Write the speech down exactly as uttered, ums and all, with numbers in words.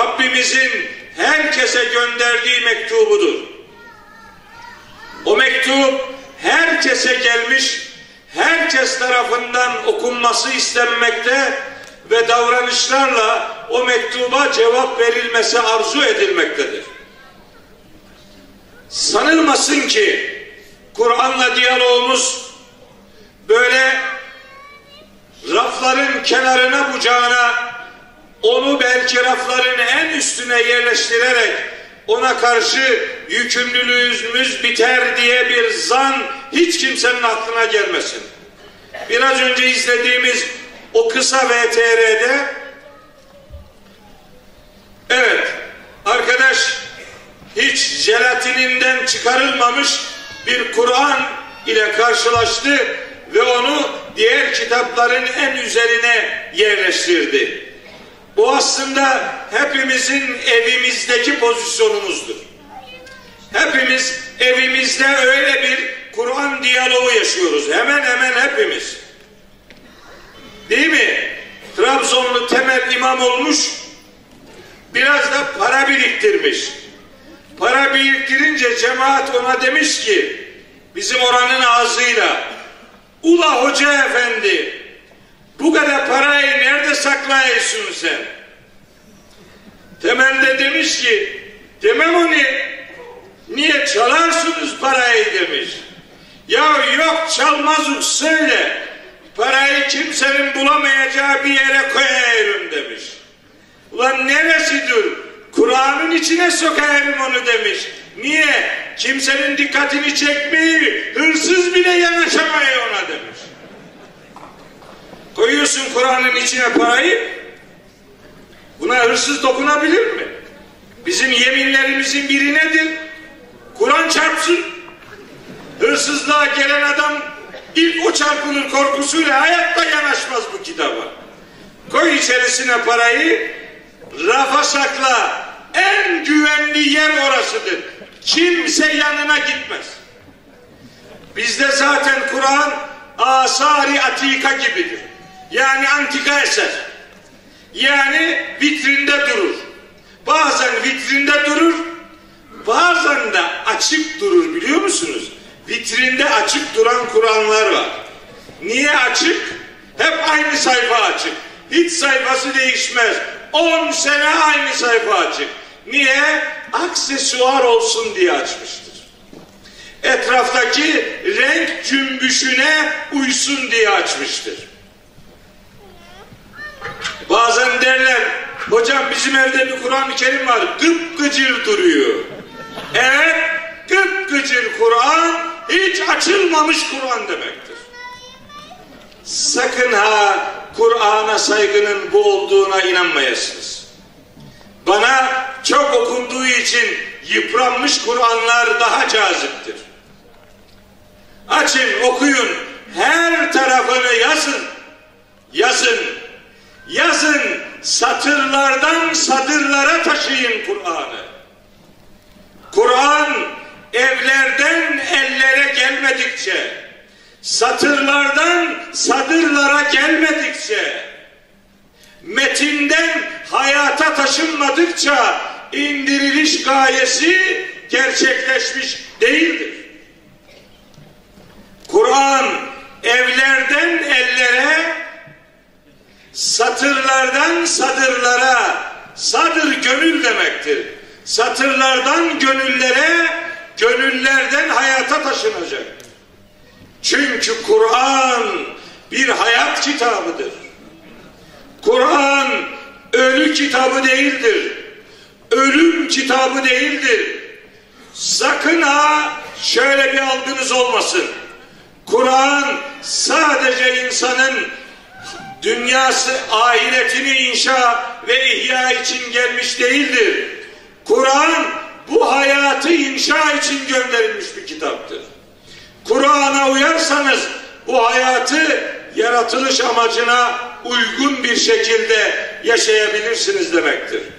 Rabbimizin herkese gönderdiği mektubudur. O mektup herkese gelmiş, herkes tarafından okunması istenmekte ve davranışlarla o mektuba cevap verilmesi arzu edilmektedir. Sanılmasın ki Kur'an'la diyalogumuz böyle rafların kenarına bucağına, onu belki rafların en üstüne yerleştirerek ona karşı yükümlülüğümüz biter diye bir zan hiç kimsenin aklına gelmesin. Biraz önce izlediğimiz o kısa V T R'de evet, arkadaş hiç jelatininden çıkarılmamış bir Kur'an ile karşılaştı ve onu diğer kitapların en üzerine yerleştirdi. Bu aslında hepimizin evimizdeki pozisyonumuzdur. Hepimiz evimizde öyle bir Kur'an diyaloğu yaşıyoruz. Hemen hemen hepimiz. Değil mi? Trabzonlu temel imam olmuş, biraz da para biriktirmiş. Para biriktirince cemaat ona demiş ki, bizim oranın ağzıyla, ula hoca efendi, bu kadar parayı nerede saklayıyorsun sen? Temelde demiş ki, demem onu, niye çalarsınız parayı demiş. Ya yok çalmazlık söyle, parayı kimsenin bulamayacağı bir yere koyarım demiş. Ulan neresidir? Kur'an'ın içine sokayım onu demiş. Niye? Kimsenin dikkatini çekmeyi, hırsız bile yanaşamıyor ona demiş. Koyuyorsun Kur'an'ın içine parayı, buna hırsız dokunabilir mi? Bizim yeminlerimizin biri nedir? Kur'an çarpsın. Hırsızlığa gelen adam ilk o çarpılır korkusuyla hayatta yanaşmaz bu kitaba. Koy içerisine parayı, rafa sakla. En güvenli yer orasıdır. Kimse yanına gitmez. Bizde zaten Kur'an asari atika gibidir. Yani antika eser. Yani vitrinde durur. Bazen vitrinde durur, bazen de açık durur, biliyor musunuz? Vitrinde açık duran Kur'anlar var. Niye açık? Hep aynı sayfa açık. Hiç sayfası değişmez. On sene aynı sayfa açık. Niye? Aksesuar olsun diye açmıştır. Etraftaki renk cümbüşüne uysun diye açmıştır. Bazen derler, hocam bizim evde bir Kur'an-ı Kerim var, gıpgıcır duruyor. Evet, gıpgıcır Kur'an, hiç açılmamış Kur'an demektir. Sakın ha Kur'an'a saygının bu olduğuna inanmayasınız. Bana çok okunduğu için yıpranmış Kur'anlar daha caziptir. Açın, okuyun, her tarafını yazın, yazın, yazın, satırlardan sadırlara taşıyın Kur'an'ı. Kur'an evlerden ellere gelmedikçe, satırlardan sadırlara gelmedikçe, metinden hayata taşınmadıkça indiriliş gayesi gerçekleşmiş değildir. Kur'an evlerden ellere, satırlardan sadırlara, sadır gönül demektir. Satırlardan gönüllere, gönüllerden hayata taşınacak. Çünkü Kur'an bir hayat kitabıdır. Kur'an ölü kitabı değildir. Ölüm kitabı değildir. Sakın ha şöyle bir algınız olmasın. Kur'an sadece insanın dünyası, ahiretini inşa ve ihya için gelmiş değildir. Kur'an bu hayatı inşa için gönderilmiş bir kitaptır. Kur'an'a uyarsanız bu hayatı yaratılış amacına uygun bir şekilde yaşayabilirsiniz demektir.